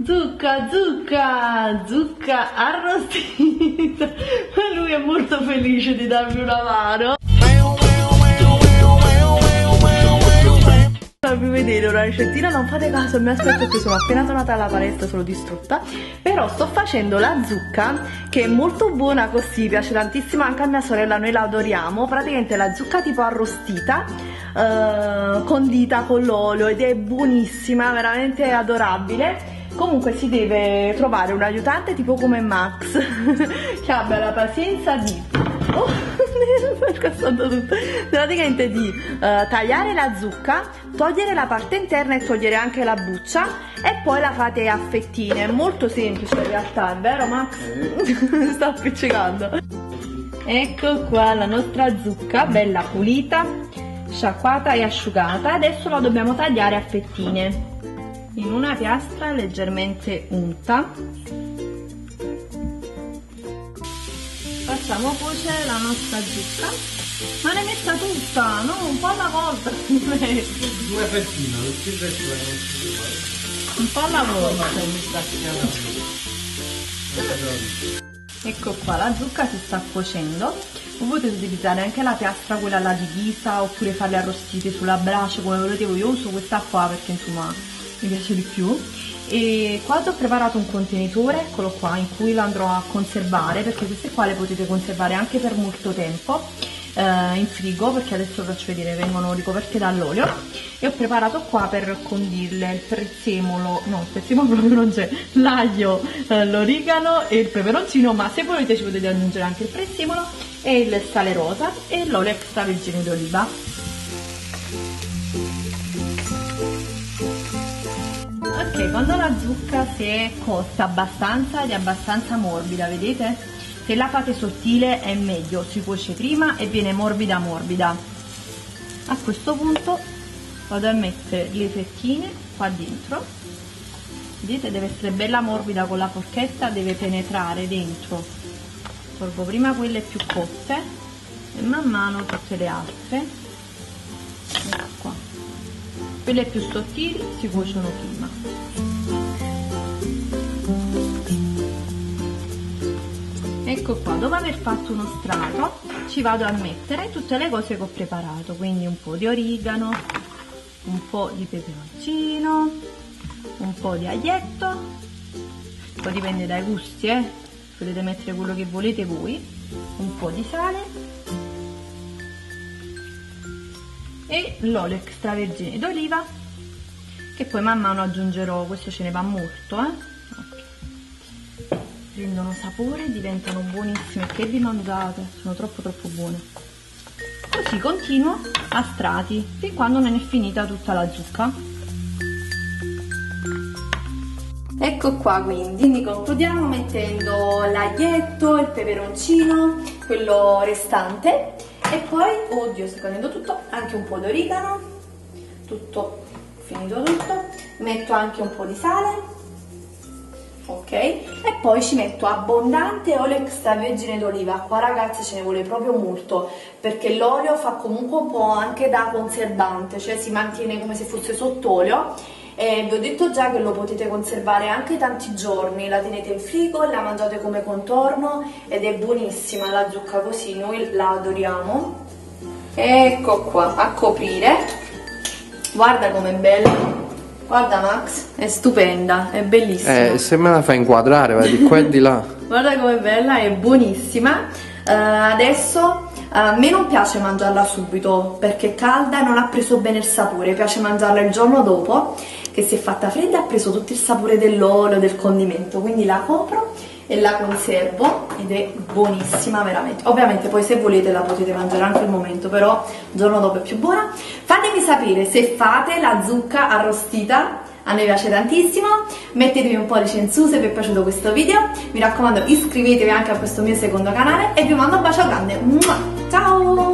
Zucca, zucca, zucca arrostita. Lui è molto felice di darmi una mano. Farvi vedere una ricettina, non fate caso, mi aspetto che sono appena tornata alla palestra, sono distrutta. Però sto facendo la zucca, che è molto buona così, piace tantissimo anche a mia sorella, noi la adoriamo. Praticamente la zucca tipo arrostita, condita con l'olio, ed è buonissima, veramente adorabile. Comunque si deve trovare un aiutante tipo come Max che abbia la pazienza di praticamente di tagliare la zucca, togliere la parte interna e togliere anche la buccia, e poi la fate a fettine. È molto semplice in realtà, è vero Max? Sta appiccicando. Ecco qua la nostra zucca bella pulita, sciacquata e asciugata. Adesso la dobbiamo tagliare a fettine in una piastra leggermente unta. Facciamo cuocere la nostra zucca, ma ne metta tutta, no? Un po' alla volta. Due fettine, un po' alla volta. Ecco qua, la zucca si sta cuocendo. Voi potete utilizzare anche la piastra, quella là divisa, oppure farle arrostite sulla brace come volete voi. Io uso questa qua perché insomma mi piace di più. E qua ho preparato un contenitore, eccolo qua, in cui lo andrò a conservare, perché queste qua le potete conservare anche per molto tempo in frigo, perché adesso vi faccio vedere, vengono ricoperte dall'olio. E ho preparato qua per condirle il prezzemolo, no, il prezzemolo proprio non c'è, l'aglio, l'origano e il peperoncino, ma se volete ci potete aggiungere anche il prezzemolo e il sale rosa e l'olio extravergine d'oliva. Ok, quando la zucca si è cotta abbastanza ed è abbastanza morbida, vedete? Se la fate sottile è meglio, si cuoce prima e viene morbida morbida. A questo punto vado a mettere le fettine qua dentro. Vedete, deve essere bella morbida con la forchetta, deve penetrare dentro. Tolgo prima quelle più cotte e man mano tutte le altre. Ecco qua. Quelle più sottili si cuociono prima. Ecco qua, dopo aver fatto uno strato ci vado a mettere tutte le cose che ho preparato, quindi un po' di origano, un po' di peperoncino, un po' di aglietto, poi dipende dai gusti, potete mettere quello che volete voi, un po' di sale e l'olio extravergine d'oliva, che poi man mano aggiungerò. Questo ce ne va molto, prendono sapore, diventano buonissime. Che vi mandate? Sono troppo buone. Così continuo a strati fin quando non è finita tutta la zucca. Ecco qua, quindi concludiamo mettendo l'aglietto, il peperoncino, quello restante, e poi, oddio, sto cadendo tutto, anche un po' d'origano, tutto finito tutto, metto anche un po' di sale. Ok, e poi ci metto abbondante olio extravergine d'oliva. Qua ragazzi ce ne vuole proprio molto, perché l'olio fa comunque un po' anche da conservante, cioè si mantiene come se fosse sott'olio. E vi ho detto già che lo potete conservare anche tanti giorni, la tenete in frigo e la mangiate come contorno ed è buonissima la zucca, così noi la adoriamo. Ecco qua, a coprire. Guarda com'è bella. Guarda Max, è stupenda, è bellissima. Se me la fai inquadrare, vai di qua e di là. Guarda com'è bella, è buonissima. Adesso a me non piace mangiarla subito perché è calda e non ha preso bene il sapore. Piace mangiarla il giorno dopo, che si è fatta fredda e ha preso tutto il sapore dell'olio, del condimento. Quindi la copro e la conservo ed è buonissima veramente. Ovviamente poi se volete la potete mangiare anche al momento, però il giorno dopo è più buona. Fatemi sapere se fate la zucca arrostita, a me piace tantissimo. Mettetevi un pollice in su se vi è piaciuto questo video, mi raccomando iscrivetevi anche a questo mio secondo canale e vi mando un bacio grande. Ciao!